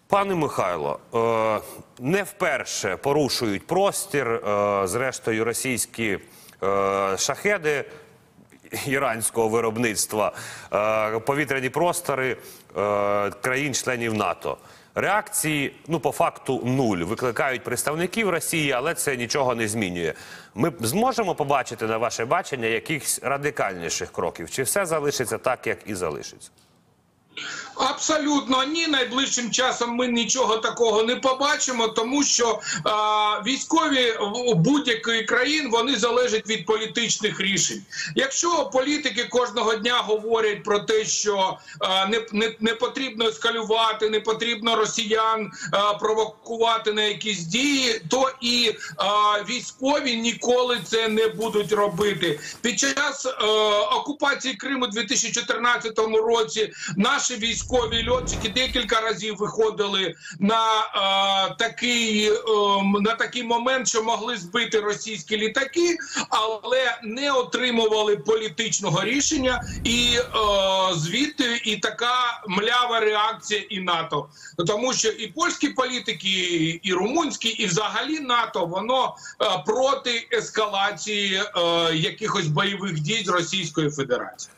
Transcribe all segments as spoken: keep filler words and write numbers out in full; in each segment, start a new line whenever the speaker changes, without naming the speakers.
Пане Михайло, не вперше порушують простір, зрештою, російські шахеди іранського виробництва, повітряні простори країн-членів НАТО. Реакції, ну, по факту, нуль. Викликають представників Росії, але це нічого не змінює. Ми зможемо побачити, на ваше бачення, якихось радикальніших кроків? Чи все залишиться так, як і залишиться?
Абсолютно ні. Найближчим часом ми нічого такого не побачимо, тому що а, військові будь-якої країни, вони залежать від політичних рішень. Якщо політики кожного дня говорять про те, що а, не, не, не потрібно ескалювати, не потрібно росіян а, провокувати на якісь дії, то і а, військові ніколи це не будуть робити. Під час а, окупації Криму у дві тисячі чотирнадцятому році наші військові Військові льотчики декілька разів виходили на, е, такий, е, на такий момент, що могли збити російські літаки, але не отримували політичного рішення, і е, звідти і така млява реакція і НАТО. Тому що і польські політики, і румунські, і взагалі НАТО, воно е, проти ескалації е, якихось бойових дій з Російської Федерації.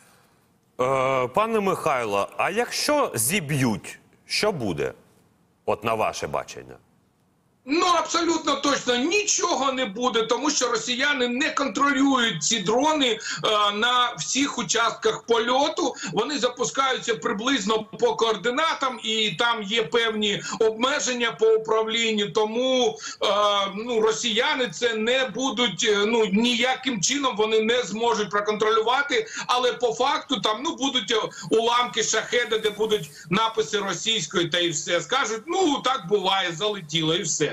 Пане Михайло, а якщо зіб'ють, що буде? От на ваше бачення.
Ну, абсолютно точно нічого не буде, тому що росіяни не контролюють ці дрони е, на всіх участках польоту. Вони запускаються приблизно по координатам, і там є певні обмеження по управлінню. Тому е, ну, росіяни це не будуть, ну, ніяким чином вони не зможуть проконтролювати. Але по факту там, ну, будуть уламки шахеда, де будуть написи російською, та і все. Скажуть, ну, так буває, залетіло, і все.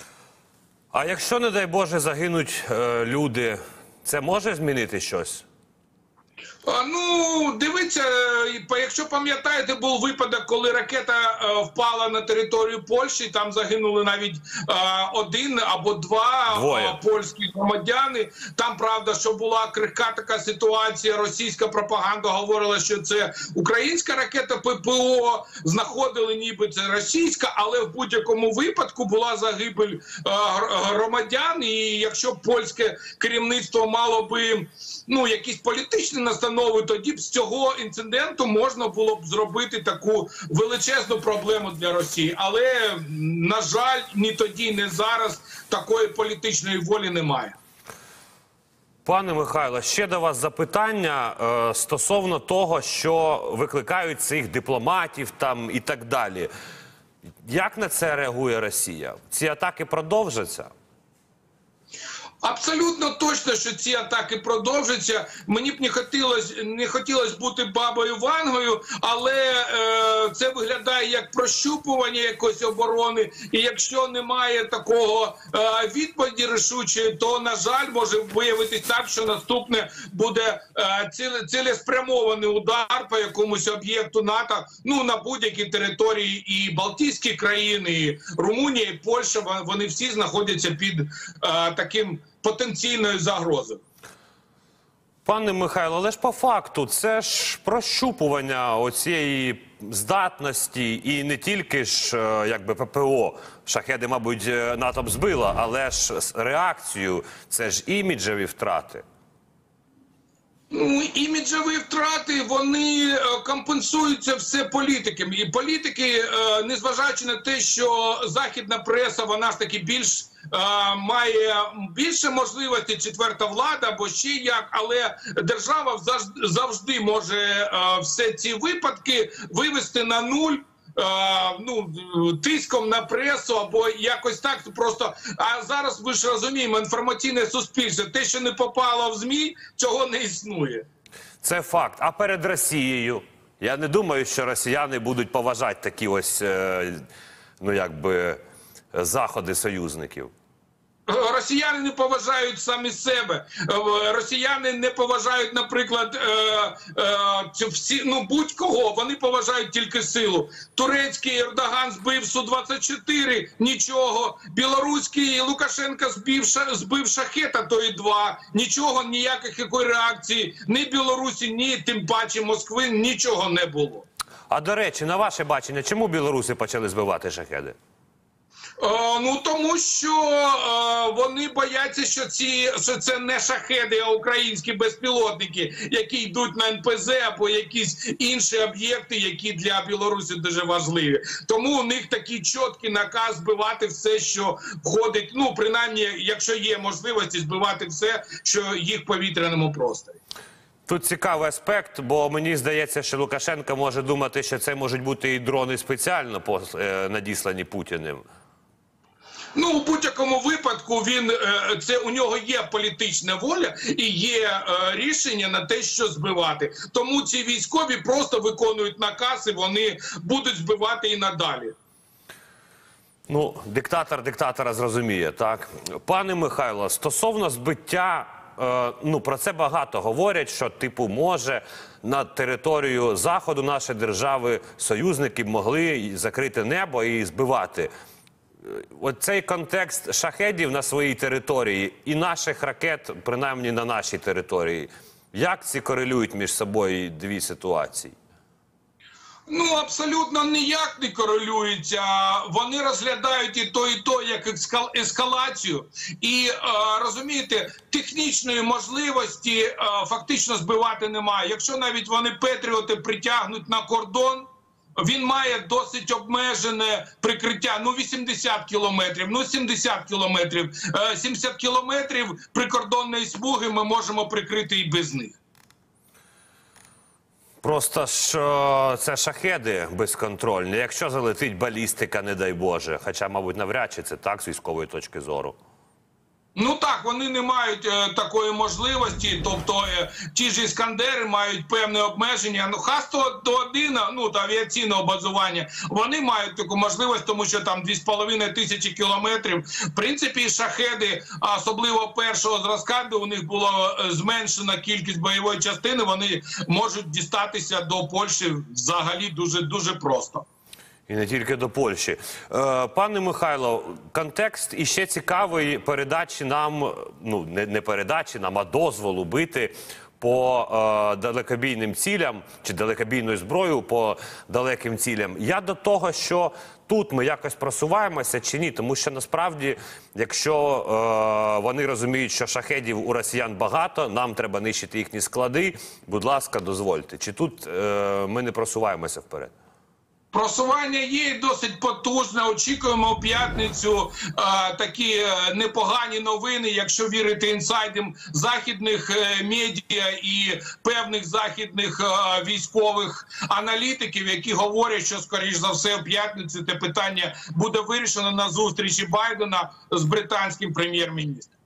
А якщо, не дай Боже, загинуть е, люди, це може змінити щось?
Ну, дивіться, якщо пам'ятаєте, був випадок, коли ракета е, впала на територію Польщі, там загинули навіть е, один або два е, польські громадяни. Там, правда, що була крихка така ситуація, російська пропаганда говорила, що це українська ракета ППО, знаходили ніби це російська, але в будь-якому випадку була загибель е, громадян, і якщо польське керівництво мало би, ну, якісь політичні настанови, тоді б з цього інциденту можна було б зробити таку величезну проблему для Росії. Але, на жаль, ні тоді, ні зараз такої політичної волі немає.
Пане Михайло, ще до вас запитання е, стосовно того, що викликають цих дипломатів там і так далі. Як на це реагує Росія? Ці атаки продовжаться?
Абсолютно точно, що ці атаки продовжаться. Мені б не хотілося не хотілося бути бабою Вангою, але е, це виглядає як прощупування якоїсь оборони. І якщо немає такого е, відповіді рішучої, то, на жаль, може виявитись так, що наступне буде е, ціле, цілеспрямований удар по якомусь об'єкту НАТО, ну, на будь-якій території. І Балтійські країни, і Румунія, і Польща, вони всі знаходяться під е, таким потенційною загрозою.
Пане Михайло, але ж по факту це ж прощупування оцієї здатності і не тільки ж, якби, ППО. Шахеди, мабуть, НАТО б збила, але ж реакцію, це ж іміджеві втрати.
Ну, іміджеві втрати, вони компенсуються все політиками. І політики, незважаючи на те, що західна преса, вона ж таки більш має більше можливостей, четверта влада або ще як, але держава завжди може все ці випадки вивести на нуль, ну, тиском на пресу або якось так просто. А зараз, ви ж розуміємо, інформаційне суспільство, те, що не попало в ЗМІ, чого не існує.
Це факт. А перед Росією? Я не думаю, що росіяни будуть поважати такі ось, ну, якби, заходи союзників.
Росіяни не поважають самі себе. Росіяни не поважають, наприклад, е, е, всі, ну, будь-кого. Вони поважають тільки силу. Турецький Ердоган збив Су двадцять чотири, нічого. Білоруський Лукашенко збив, збив шахета, то і два. Нічого, ніяких якої реакції. Ні Білорусі, ні тим паче Москви, нічого не було.
А до речі, на ваше бачення, чому білоруси почали збивати шахеди?
Е, ну тому що е, вони бояться, що ці що це не шахеди, а українські безпілотники, які йдуть на ен пе зет або якісь інші об'єкти, які для Білорусі дуже важливі. Тому у них такий чіткий наказ збивати все, що входить. Ну принаймні, якщо є можливості, збивати все, що їх в повітряному просторі.
Тут цікавий аспект, бо мені здається, що Лукашенко може думати, що це можуть бути і дрони спеціально надіслані Путіним.
Ну, у будь-якому випадку він це у нього є політична воля і є рішення на те, що збивати. Тому ці військові просто виконують наказ і вони будуть збивати і надалі.
Ну, диктатор диктатора зрозуміє, так? Пане Михайло, стосовно збиття, е, ну, про це багато говорять, що, типу, може на територію Заходу нашої держави союзники могли закрити небо і збивати. Оцей контекст шахедів на своїй території і наших ракет, принаймні на нашій території, як ці корелюють між собою дві ситуації?
Ну, абсолютно ніяк не корелюються. Вони розглядають і то, і то, як ескалацію. І, е, розумієте, технічної можливості е, фактично збивати немає. Якщо навіть вони Петріоти притягнуть на кордон, він має досить обмежене прикриття, ну вісімдесят кілометрів, ну сімдесят кілометрів. Е, сімдесят кілометрів прикордонної смуги ми можемо прикрити і без них.
Просто що це шахеди безконтрольні. Якщо залетить балістика, не дай Боже. Хоча, мабуть, навряд чи це так з військової точки зору.
Ну так, вони не мають е, такої можливості, тобто е, ті ж іскандери мають певне обмеження. Ну, Х сто один, ну, та авіаційного базування, вони мають таку можливість, тому що там дві з половиною тисячі кілометрів. В принципі, шахеди, особливо першого зразка, де у них було зменшена кількість бойової частини, вони можуть дістатися до Польщі взагалі дуже-дуже просто.
І не тільки до Польщі. Е, пане Михайло, контекст іще цікавий передачі нам, ну не, не передачі нам, а дозволу бити по е, далекобійним цілям, чи далекобійною зброєю по далеким цілям. Я до того, що тут ми якось просуваємося чи ні, тому що насправді, якщо е, вони розуміють, що шахедів у росіян багато, нам треба нищити їхні склади, будь ласка, дозвольте. Чи тут е, ми не просуваємося вперед?
Просування є досить потужне. Очікуємо у п'ятницю а, такі а, непогані новини, якщо вірити інсайдам західних а, медіа і певних західних а, військових аналітиків, які говорять, що, скоріш за все, у п'ятницю те питання буде вирішено на зустрічі Байдена з британським прем'єр-міністром.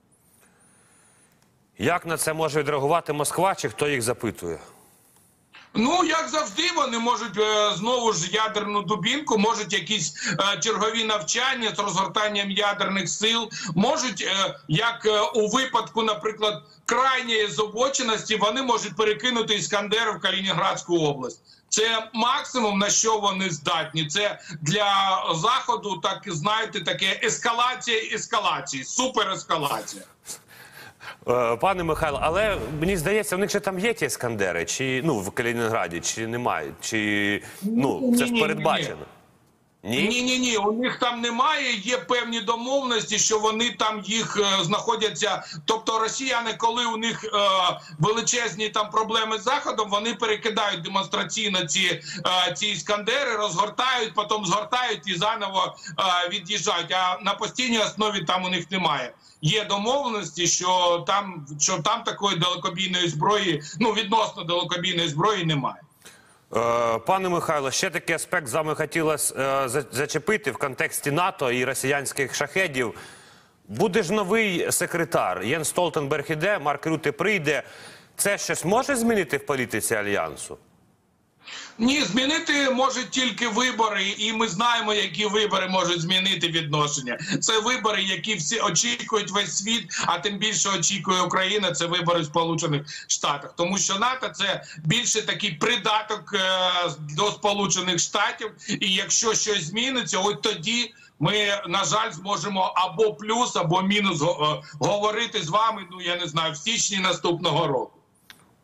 Як на це може відреагувати Москва, чи хто їх запитує?
Ну, як завжди, вони можуть е, знову ж ядерну дубінку, можуть якісь е, чергові навчання з розгортанням ядерних сил, можуть, е, як е, у випадку, наприклад, крайньої зобоченості, вони можуть перекинути іскандери в Калінінградську область. Це максимум, на що вони здатні. Це для Заходу, так знаєте, таке ескалація ескалації, суперескалація.
Пане Михайло, але мені здається, у них же там є ті іскандери, чи, ну, в Калінінграді, чи немає, чи, ну, це ж передбачено. Ні?
Ні-ні-ні, у них там немає, є певні домовленості, що вони там їх е, знаходяться. Тобто росіяни, коли у них е, величезні там проблеми з Заходом, вони перекидають демонстраційно ці, е, ці іскандери, розгортають, потім згортають і заново е, від'їжджають. А на постійній основі там у них немає. Є домовленості, що там, що там такої далекобійної зброї, ну відносно далекобійної зброї немає.
Пане Михайло, ще такий аспект з вами хотілося е, зачепити в контексті НАТО і росіянських шахедів. Буде ж новий секретар. Єнс Столтенберг іде, Марк Рюте прийде. Це щось може змінити в політиці Альянсу?
Ні, змінити можуть тільки вибори, і ми знаємо, які вибори можуть змінити відношення. Це вибори, які всі очікують весь світ, а тим більше очікує Україна, це вибори в Сполучених Штатах. Тому що НАТО – це більше такий придаток е до Сполучених Штатів, і якщо щось зміниться, от тоді ми, на жаль, зможемо або плюс, або мінус говорити з вами, ну я не знаю, в січні наступного року.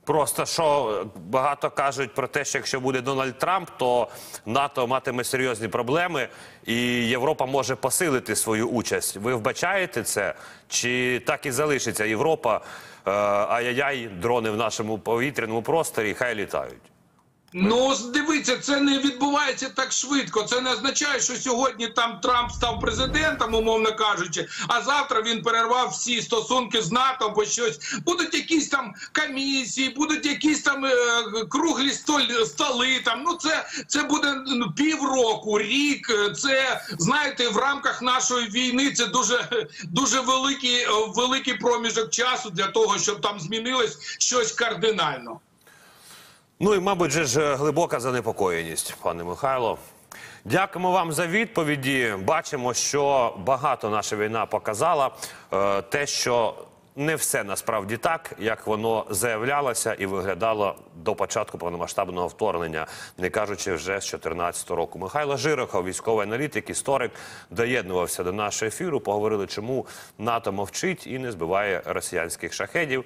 Просто що багато кажуть про те, що якщо буде Дональд Трамп, то НАТО матиме серйозні проблеми і Європа може посилити свою участь. Ви вбачаєте це? Чи так і залишиться Європа? Е, ай-яй-яй, дрони в нашому повітряному просторі, хай літають.
Ну, дивіться, це не відбувається так швидко. Це не означає, що сьогодні там Трамп став президентом, умовно кажучи, а завтра він перервав всі стосунки з НАТО, бо щось. Будуть якісь там комісії, будуть якісь там е, круглі столи, столи там. Ну, це, це буде ну, півроку, рік. Це, знаєте, в рамках нашої війни це дуже, дуже великий, великий проміжок часу для того, щоб там змінилось щось кардинально.
Ну і, мабуть, же ж глибока занепокоєність, пане Михайло. Дякуємо вам за відповіді. Бачимо, що багато наша війна показала. Е, те, що не все насправді так, як воно заявлялося і виглядало до початку повномасштабного вторгнення, не кажучи вже з дві тисячі чотирнадцятого року. Михайло Жирохов, військовий аналітик, історик, доєднувався до нашого ефіру. Поговорили, чому НАТО мовчить і не збиває росіянських шахедів.